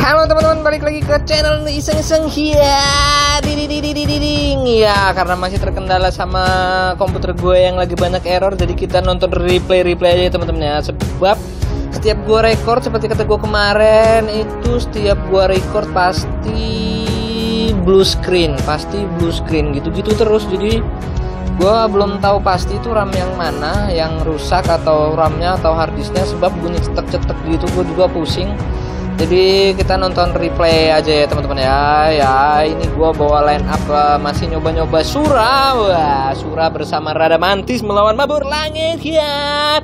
Halo teman-teman, balik lagi ke channel Iseng-iseng ya. Ya, karena masih terkendala sama komputer gue yang lagi banyak error, jadi kita nonton replay aja teman-teman ya. Sebab setiap gue record seperti kata gue kemarin itu, setiap gue record pasti blue screen gitu-gitu terus. Jadi gue belum tahu pasti itu RAM yang mana yang rusak, atau RAM-nya atau harddisknya, sebab bunyi cetek-cetek gitu gue juga pusing. Jadi kita nonton replay aja ya teman-teman ya. Ya, ini gua bawa line up masih nyoba-nyoba Sura. Wah, Sura bersama Radamantis melawan Mabur Langit ya.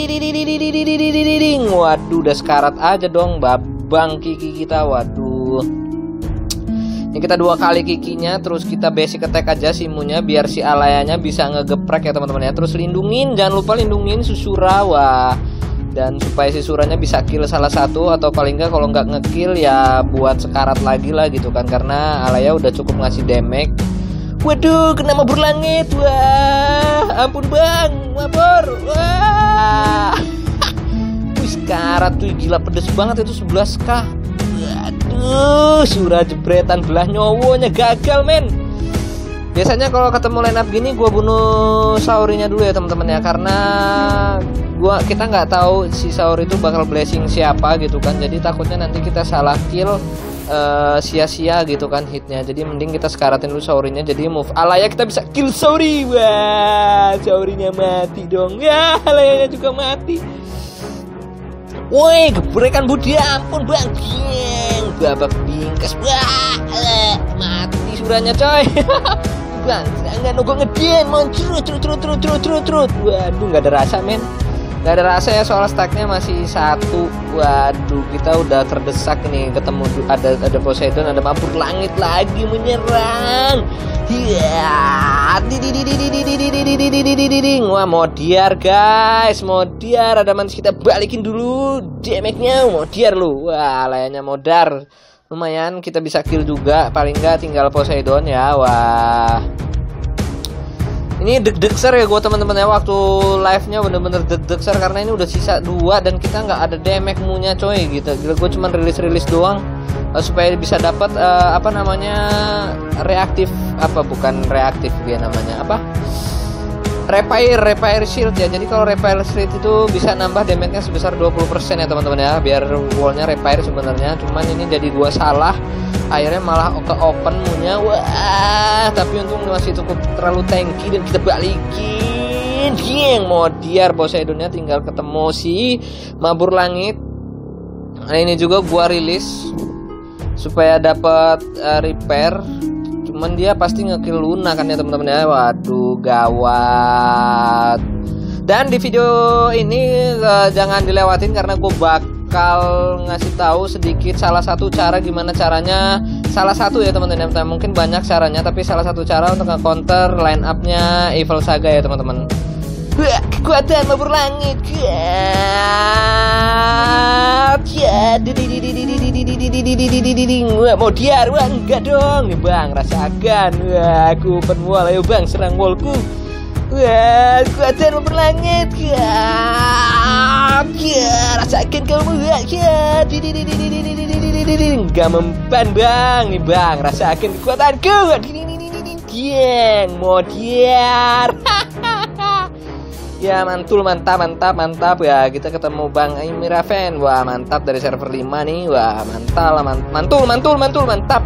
Waduh, udah sekarat aja dong babang Kiki kita. Waduh. Ini kita 2 kali kikinya, terus kita basic attack aja Simunya biar si Alayanya bisa ngegeprek ya teman-teman ya. Terus lindungin, jangan lupa lindungin si Sura. Wah. Dan supaya si Suranya bisa kill salah satu, atau paling enggak kalau nggak ngekill ya buat sekarat lagi lah gitu kan, karena Alaya udah cukup ngasih damage. Waduh, kena Mabur Langit. Wah, ampun bang, Mabur. Wah, wih, sekarat tuh gila pedes banget itu 11k. Waduh, Sura jebretan belah nyowonya gagal men. Biasanya kalau ketemu line up gini gue bunuh Saurinya dulu ya teman-teman ya, karena kita nggak tahu si Sauri itu bakal blessing siapa gitu kan, jadi takutnya nanti kita salah kill sia-sia gitu kan hitnya. Jadi mending kita sekaratin dulu Saurinya, jadi move Alaya kita bisa kill Sauri. Wah, Saurinya mati dong ya, Alayanya juga mati. Woi, gebrekan budi, ampun bang, babak bingkas. Wah, mati Suranya coy. Bang, nggak nunggu ngedien, muncul trut. Waduh, nggak ada rasa men, nggak ada rasa ya, soal stacknya masih 1. Waduh, kita udah terdesak ini, ketemu ada Poseidon, ada Mabur Langit lagi menyerang. Iya, wah Modiar guys, Modiar, ada manis, kita balikin dulu damage-nya. Modiar lu, wah layaknya modar. Lumayan kita bisa kill juga, paling nggak tinggal Poseidon ya. Wah, ini deg-degser ya gue teman-teman ya, waktu live nya bener-bener deg-degser karena ini udah sisa 2 dan kita nggak ada damage munya coy gitu. Gila, gue cuman rilis doang supaya bisa dapat apa namanya, reaktif, apa bukan reaktif dia namanya apa, repair shield ya. Jadi kalau repair shield itu bisa nambah damage-nya sebesar 20% ya teman-teman ya, biar wall-nya repair sebenarnya. Cuman ini jadi gua salah, akhirnya malah ke open munya. Wah, tapi untung masih cukup terlalu tanky dan kita balikin. Yang Modiar, Poseidonnya tinggal ketemu si Mabur Langit. Nah, ini juga gua rilis supaya dapat repair. Cuman dia pasti ngekill Luna kan ya teman-teman ya. Waduh, gawat. Dan di video ini jangan dilewatin karena gue bakal ngasih tahu sedikit salah satu cara, gimana caranya. Salah satu ya teman-teman, mungkin banyak caranya, tapi salah satu cara untuk nge-counter line up-nya Evil Saga ya teman-teman. Kekuatan Mabur Langit. Wah, Modiar, wah enggak dong nih bang, rasakan. Wah, aku open wall, ayo bang serang wallku. Wah, kekuatan Mabur Langit. Rasakan kamu. Enggak mempan bang, nih bang, rasakan kekuatanku. Modiar. Ya mantul, mantap ya, kita ketemu Bang Miraven. Wah mantap, dari server 5 nih. Wah mantul, mantap.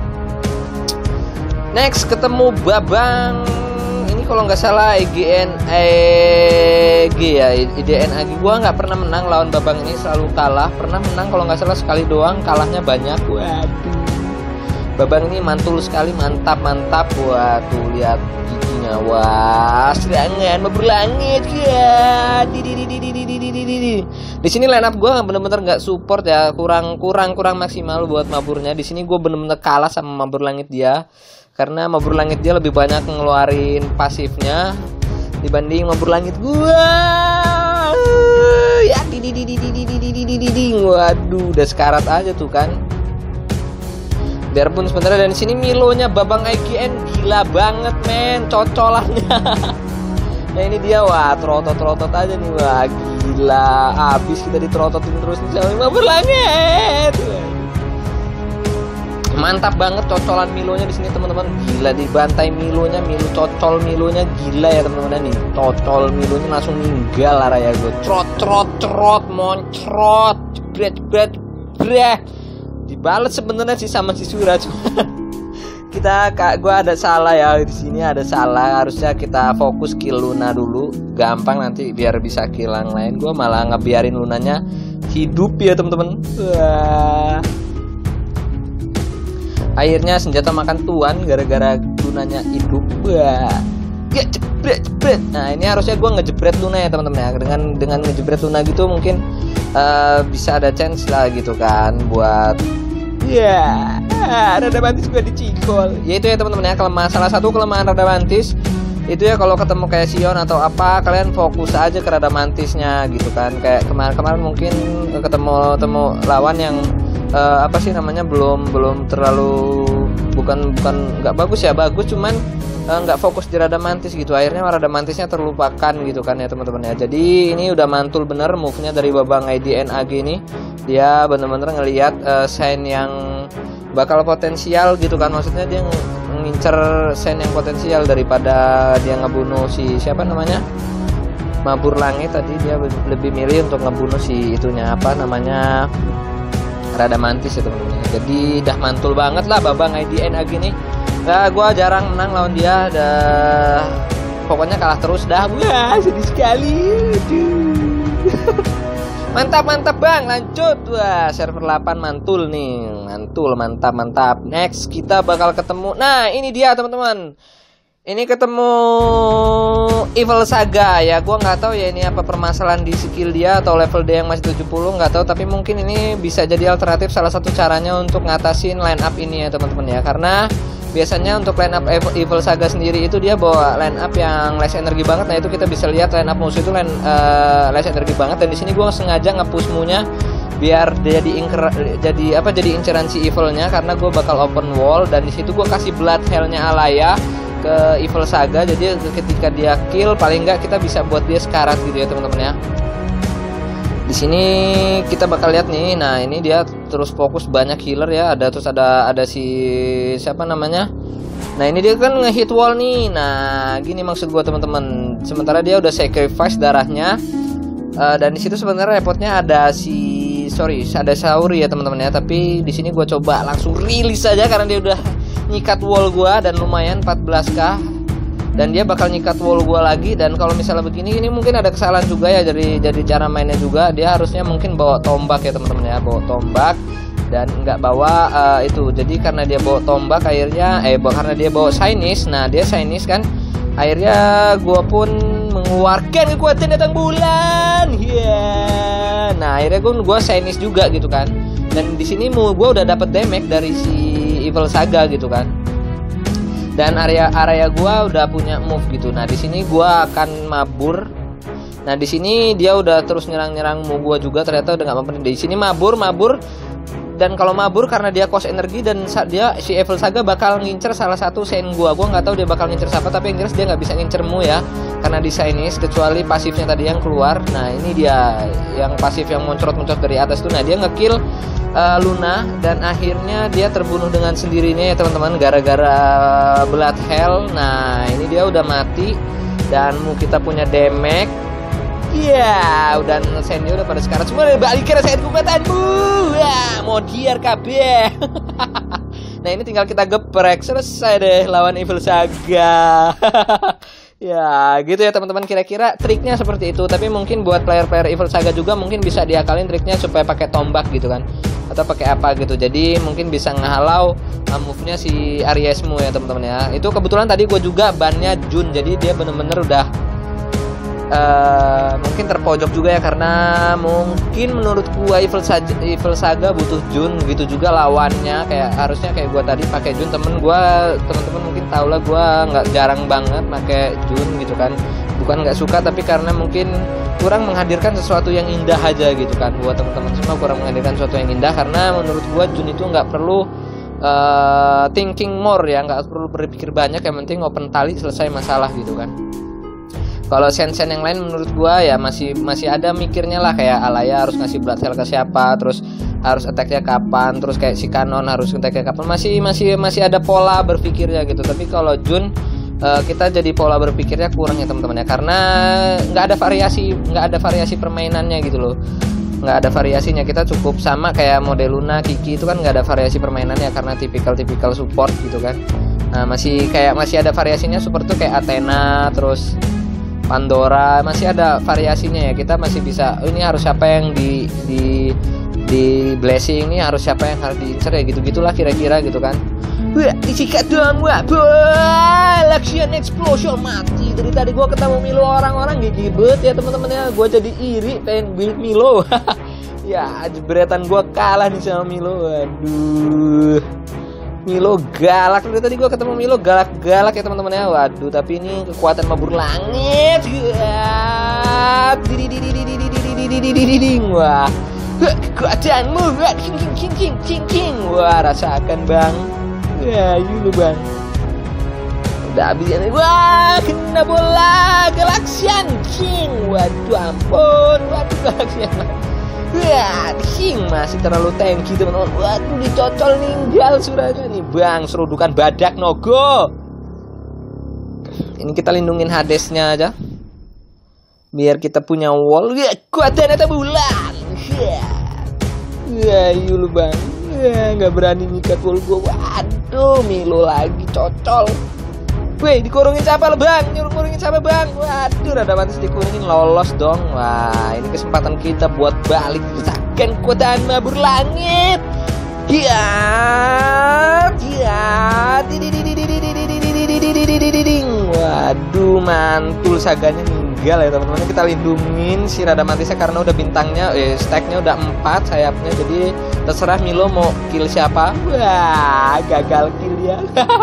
Next ketemu Babang, ini kalau nggak salah IDN AG. Gua nggak pernah menang lawan Babang ini, selalu kalah. Pernah menang kalau nggak salah sekali doang, kalahnya banyak. Waduh, Babang ini mantul sekali, mantap. Wah tuh lihat giginya. Wah, serangan Mabur Langit ya. Di sini line up gue bener-bener nggak support ya, kurang maksimal buat Maburnya. Di sini gue bener-bener kalah sama Mabur Langit dia, karena Mabur Langit dia lebih banyak ngeluarin pasifnya dibanding Mabur Langit gue. Ya, waduh, udah sekarat aja tuh kan. Biarpun sebenarnya, dan di sini Milonya Babang IGN gila banget men, cocolannya. Nah ini dia, wah terotot aja nih, wah gila, habis kita diterototin terus nih sama Mabur Langit. mantap banget cocolan Milonya di sini teman-teman. Gila, dibantai Milonya, cocol Milonya gila ya teman-teman nih. Cocol Milonya langsung ninggal Araya gue. Trot moncrot, jebret. Dibalas sebenarnya sih sama si Suraj. Gue ada salah ya di sini, ada salah. Harusnya kita fokus kill Luna dulu, gampang nanti biar bisa kill yang lain. Gue malah ngebiarin Lunanya hidup ya teman-teman. Wah. Akhirnya senjata makan tuan gara-gara Lunanya hidup. Wah. Ya jebret. Nah ini harusnya gue ngejebret Luna ya teman-teman ya. Dengan ngejebret Luna gitu mungkin bisa ada chance lah gitu kan buat Radamantis gue dicikol. Ya itu ya teman-teman ya, salah satu kelemahan Radamantis itu ya kalau ketemu kayak Sion atau apa, kalian fokus aja ke Radamantisnya gitu kan. Kayak kemarin mungkin ketemu lawan yang apa sih namanya belum terlalu bukan nggak bagus ya, bagus cuman nggak fokus di Radamantis gitu. Akhirnya Radamantisnya terlupakan gitu kan ya teman-teman ya. Jadi ini udah mantul bener move-nya dari Babang IDN AG ini. Dia bener-bener ngelihat sign yang bakal potensial gitu kan. Maksudnya dia ngincer sign yang potensial daripada dia ngebunuh si siapa namanya Mabur Langit tadi. Dia lebih milih untuk ngebunuh si itunya apa namanya Radamantis ya teman-teman. Jadi udah mantul banget lah Babang IDN AG ini. Nah, gue jarang menang lawan dia, pokoknya kalah terus dah. Wah, sedih sekali. Mantap bang, lanjut. Wah, server 8 mantul nih, mantap. Next kita bakal ketemu. Nah ini dia teman-teman. Ini ketemu Evil Saga ya. Gue nggak tahu ya ini apa permasalahan di skill dia atau level dia yang masih 70, nggak tahu. Tapi mungkin ini bisa jadi alternatif, salah satu caranya untuk ngatasin line up ini ya teman-teman ya. Karena biasanya untuk line up Evil Saga sendiri itu dia bawa line up yang less energi banget. Nah itu kita bisa lihat line up musuh itu less energi banget. Dan di sini gue sengaja nge-push mu-nya biar dia jadi inceran si Evilnya, karena gue bakal open wall. Dan di situ gue kasih blood hell-nya Alaya ke Evil Saga. Jadi ketika dia kill paling nggak kita bisa buat dia sekarat gitu ya teman-teman ya. Di sini kita bakal lihat nih. Nah ini dia terus fokus banyak healer ya. Ada si siapa namanya. Nah ini dia kan ngehit wall nih. Nah gini maksud gua teman-teman. Sementara dia udah sacrifice darahnya. Dan di situ sebenarnya repotnya ada Sauri ya teman-teman ya. Tapi di sini gua coba langsung rilis aja karena dia udah nyikat wall gua dan lumayan 14k. Dan dia bakal nyikat wall gua lagi. Dan kalau misalnya begini, ini mungkin ada kesalahan juga ya dari cara mainnya juga. Dia harusnya mungkin bawa tombak ya teman-teman ya, bawa tombak dan nggak bawa itu. Jadi karena dia bawa tombak akhirnya karena dia bawa Shinies. Nah dia Shinies kan, akhirnya gua pun mengeluarkan kekuatan datang bulan. Nah akhirnya gua Shinies juga gitu kan. Dan di sini gua udah dapat damage dari si Evil Saga gitu kan. Dan area gua udah punya move gitu. Nah di sini gua akan mabur. Nah di sini dia udah terus nyerang mu gua juga, ternyata udah nggak mampu. Di sini mabur. Dan kalau mabur karena dia cost energi dan si Evil Saga bakal ngincer salah satu Saint gua nggak tahu dia bakal ngincer siapa, tapi yang jelas dia nggak bisa ngincer mu ya karena di Shinies, kecuali pasifnya tadi yang keluar. Nah ini dia yang pasif yang muncrat dari atas tuh. Nah dia ngekill Luna dan akhirnya dia terbunuh dengan sendirinya ya teman-teman gara-gara blood hell. Nah ini dia udah mati dan kita punya damage. Iya, udah Sendio udah pada sekarang semua balikin saya kekuatanmu. Wah, mau diar kabeh. Nah, ini tinggal kita geprek, selesai deh lawan Evil Saga. Ya, gitu ya teman-teman, kira-kira triknya seperti itu. Tapi mungkin buat player-player Evil Saga juga mungkin bisa diakalin triknya supaya pakai tombak gitu kan. Atau pakai apa gitu. Jadi mungkin bisa ngehalau move-nya si Ariesmu ya teman-teman ya. Itu kebetulan tadi gue juga bannya Jun. Jadi dia bener-bener udah mungkin terpojok juga ya, karena mungkin menurut gua Evil Saga butuh Jun gitu juga lawannya. Kayak harusnya kayak gua tadi pakai Jun. Teman-teman mungkin tau lah gua nggak jarang banget pakai Jun gitu kan. Bukan nggak suka, tapi karena mungkin kurang menghadirkan sesuatu yang indah aja gitu kan. Buat teman-teman semua kurang menghadirkan sesuatu yang indah, karena menurut gua Jun itu nggak perlu thinking more ya, nggak perlu berpikir banyak, yang penting open tali selesai masalah gitu kan. Kalau sen-sen yang lain menurut gua ya masih ada mikirnya lah, kayak Alaya harus ngasih blood cell ke siapa, terus harus attack-nya kapan, terus kayak si Kanon harus attack-nya kapan, masih ada pola berpikirnya gitu. Tapi kalau Jun kita jadi pola berpikirnya kurang ya teman-teman ya, karena nggak ada variasi permainannya gitu loh, nggak ada variasinya. Kita cukup sama kayak model Luna, Kiki itu kan nggak ada variasi permainannya karena tipikal support gitu kan. Nah masih ada variasinya, support tuh kayak Athena, terus Pandora, masih ada variasinya ya. Kita masih bisa, ini harus siapa yang di blessing, ini harus siapa yang harus diincer ya, gitu-gitulah kira-kira gitu kan. Wah, disikat dong, wah, Laksian explosion, mati. Dari tadi gua ketemu Milo orang-orang gigibet ya teman-teman ya. Gua jadi iri pengen build Milo. Ya, jebretan gua kalah nih sama Milo. Waduh. Milo galak. Dari tadi gua ketemu Milo galak-galak ya teman-teman ya. Waduh, tapi ini kekuatan mabur langit. Wah. Kekuatanmu. King. Wah, rasakan, Bang. Ya, lu Bang. Udah habis ya. Wah, kena bola Galaxian King. Waduh, ampun. Waduh, Galaxian. Wah, King masih terlalu tanky teman-teman. Waduh, dicocol ninggal suranya nih, Bang. Serudukan badak nogo. Ini kita lindungin Hadesnya aja, biar kita punya wall. Ya, kuatan eta bulan. Ya, lu Bang. Ya, nggak berani nyikat wall gua. Waduh, Milo lagi cocol. Weh, dikurungin siapa lo Bang? Nyuruh-nyuruhin siapa Bang? Waduh, rada mantis dikurungin, lolos dong. Wah, ini kesempatan kita buat balik rasakan kekuatan mabur langit. Waduh, mantul saganya ninggal ya teman-teman. Kita lindungin si Radamantisnya karena udah bintangnya, stacknya udah 4 sayapnya. Jadi terserah Milo mau kill siapa. Wah, gagal kill ya.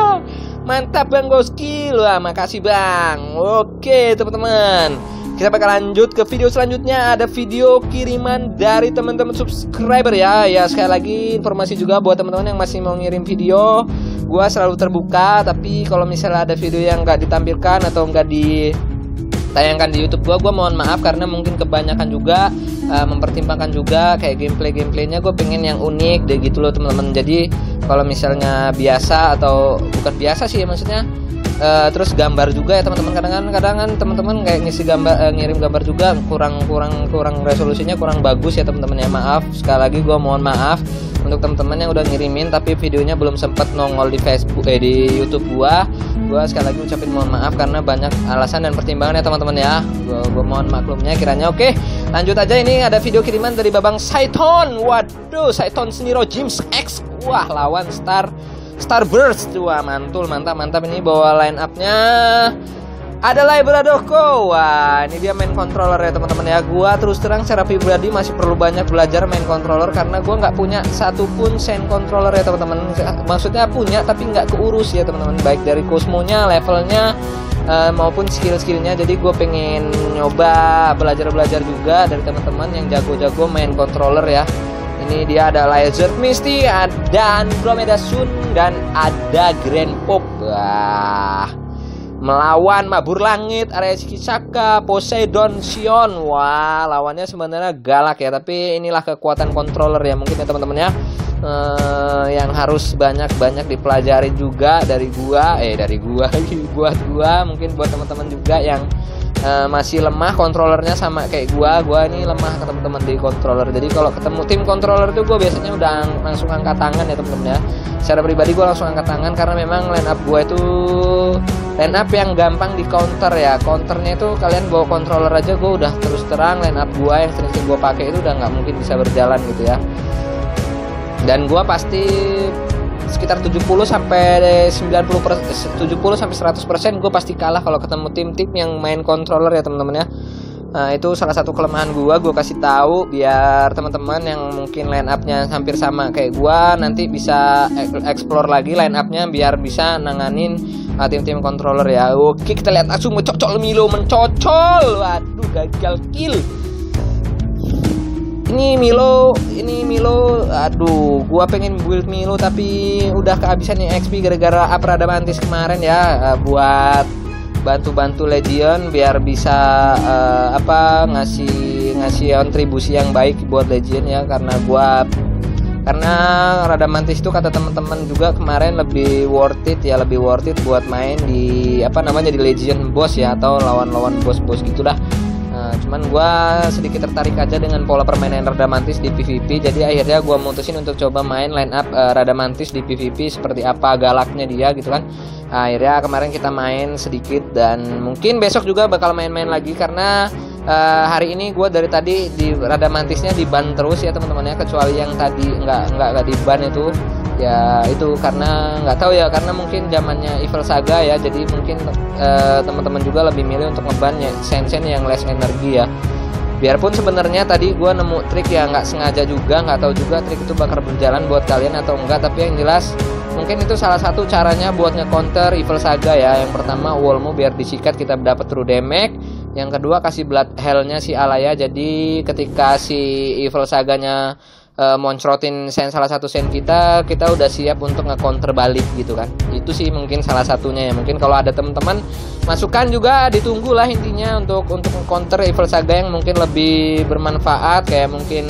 Mantap Bang Goski. Wah, makasih Bang. Oke teman-teman, kita bakal lanjut ke video selanjutnya. Ada video kiriman dari teman-teman subscriber ya. Ya, sekali lagi informasi juga buat teman-teman yang masih mau ngirim video, gua selalu terbuka. Tapi kalau misalnya ada video yang nggak ditampilkan atau nggak ditayangkan di YouTube gua mohon maaf, karena mungkin kebanyakan juga mempertimbangkan juga kayak gameplaynya gue pengen yang unik deh gitu loh teman-teman. Jadi kalau misalnya biasa atau bukan biasa sih maksudnya, terus gambar juga ya teman-teman. Kadang-kadang teman-teman kayak ngisi gambar, ngirim gambar juga kurang resolusinya kurang bagus ya teman-teman ya. Maaf sekali lagi, gue mohon maaf untuk teman-teman yang udah ngirimin tapi videonya belum sempat nongol di Facebook di YouTube gua sekali lagi ucapin mohon maaf karena banyak alasan dan pertimbangan ya teman-teman ya. Gua mohon maklumnya kiranya. Oke, lanjut aja. Ini ada video kiriman dari Babang Saiton. Waduh, Saiton Seniro James X. Wah, lawan Starburst. Wah, mantul, mantap. Ini bawa line up-nya ada Bradoko. Wah, ini dia main controller ya teman-teman ya. Gua terus terang secara pribadi masih perlu banyak belajar main controller karena gua nggak punya satupun Zen controller ya teman-teman. Maksudnya punya tapi nggak keurus ya teman-teman, baik dari Cosmo-nya, levelnya maupun skill-skillnya. Jadi gue pengen nyoba belajar juga dari teman-teman yang jago-jago main controller ya. Ini dia ada Lizard Misty, ada Andromeda Sun, dan ada Grand Pop. Wah, melawan Mabur Langit, Areski Saka, Poseidon Sion. Wah, lawannya sebenarnya galak ya, tapi inilah kekuatan controller ya mungkin ya teman-teman ya. Yang harus banyak dipelajari juga dari gua buat gua, mungkin buat teman-teman juga yang masih lemah controllernya sama kayak gua ini lemah teman-teman di controller. Jadi kalau ketemu tim controller itu gua biasanya udah langsung angkat tangan ya teman-teman ya. Secara pribadi gua langsung angkat tangan karena memang line up gua itu line up yang gampang di counter ya. Counternya itu kalian bawa controller aja, gua udah terus terang line up gua yang sering gua pakai itu udah nggak mungkin bisa berjalan gitu ya. Dan gua pasti sekitar 70 sampai 100% gue pasti kalah kalau ketemu tim-tim yang main controller ya teman-teman ya. Nah, itu salah satu kelemahan gue kasih tahu biar teman-teman yang mungkin line up-nya hampir sama kayak gue nanti bisa explore lagi line up-nya biar bisa nanganin tim-tim controller ya. Oke, kita lihat langsung mencocol Milo. Waduh, gagal kill. Ini Milo, aduh, gua pengen build Milo tapi udah kehabisan nih XP gara-gara Radamantis kemarin ya, buat bantu Legion biar bisa ngasih kontribusi yang baik buat Legion ya, karena gua Karena Radamantis itu kata teman-teman juga kemarin lebih worth it buat main di di Legion boss ya, atau lawan-lawan bos-bos gitulah. Cuman gue sedikit tertarik aja dengan pola permainan Radamantis di PvP. Jadi akhirnya gue mutusin untuk coba main line up Radamantis di PvP seperti apa galaknya dia gitu kan. Akhirnya kemarin kita main sedikit, dan mungkin besok juga bakal main-main lagi, karena hari ini gue dari tadi di Radamantisnya di ban terus ya teman-teman ya, kecuali yang tadi nggak di ban itu ya, itu karena nggak tahu ya, karena mungkin zamannya Evil Saga ya, jadi mungkin teman-teman juga lebih milih untuk ngeban ya Sensen yang less energi ya. Biarpun sebenarnya tadi gue nemu trik ya nggak sengaja juga, nggak tahu juga trik itu bakal berjalan buat kalian atau enggak, tapi yang jelas mungkin itu salah satu caranya buat nge-counter Evil Saga ya. Yang pertama wallmu biar disikat kita dapat true damage, yang kedua kasih blood hell-nya si Alaya, jadi ketika si Evil Saganya moncrotin salah satu sen kita udah siap untuk nge-counter balik gitu kan. Itu sih mungkin salah satunya ya. Mungkin kalau ada teman-teman masukan juga ditunggu lah intinya untuk nge-counter Evil Saga yang mungkin lebih bermanfaat, kayak mungkin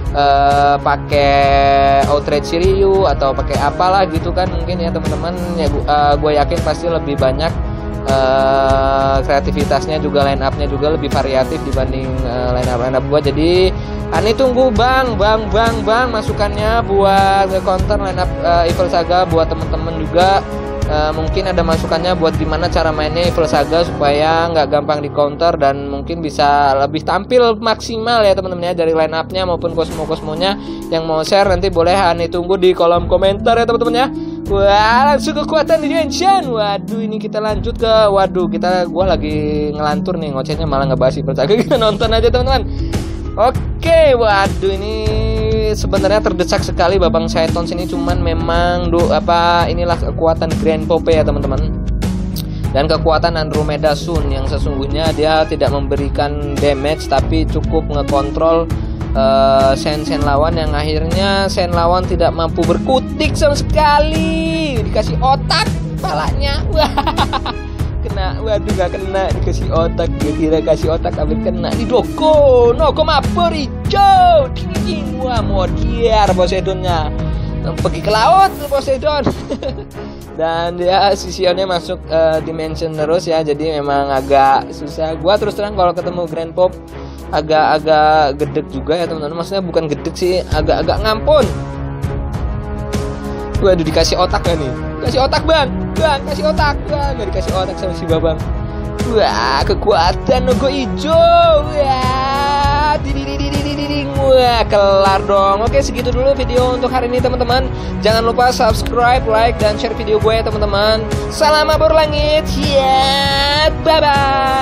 pakai Outrage Shiryu atau pakai apalah gitu kan mungkin ya teman-teman ya. Gue yakin pasti lebih banyak kreativitasnya juga, line up-nya juga lebih variatif dibanding line up gue. Jadi Ani tunggu bang masukannya buat counter line up Evil Saga buat temen-temen juga. Mungkin ada masukannya buat gimana cara mainnya Evil Saga supaya nggak gampang di counter dan mungkin bisa lebih tampil maksimal ya teman-teman ya, dari line up-nya maupun kosmo-kosmonya. Yang mau share nanti boleh Ani tunggu di kolom komentar ya teman-teman ya. Wah, langsung kekuatan di Genshin. Waduh, ini kita lanjut ke gua lagi ngelantur nih, ngocehnya malah ngebahas Evil Saga. Kita nonton aja teman-teman. Oke, waduh ini sebenarnya terdesak sekali Babang Saitons ini, cuman memang inilah kekuatan Grand Pope ya teman-teman. Dan kekuatan Andromeda Sun yang sesungguhnya dia tidak memberikan damage tapi cukup ngekontrol sen lawan, yang akhirnya sen lawan tidak mampu berkutik sama sekali. Dikasih otak palanya. Kena, waduh gak kena, dikasih otak, dia kira kasih otak tapi kena di doko, no komapor hijau, wah modiar Poseidonnya, pergi ke laut Poseidon. Dan dia sisionnya masuk dimension terus ya, jadi memang agak susah. Gua terus terang kalau ketemu Grand Pop agak gedek juga ya teman-teman, maksudnya bukan gedek sih, agak ngampun. Waduh dikasih otak kan nih, kasih otak bang, kasih otak bang, nggak dikasih otak sama si babang. Wah kekuatan Nogo hijau, wah wah kelar dong. Oke segitu dulu video untuk hari ini teman-teman. Jangan lupa subscribe, like dan share video gue ya teman-teman. Salam abor langit, ya bye bye.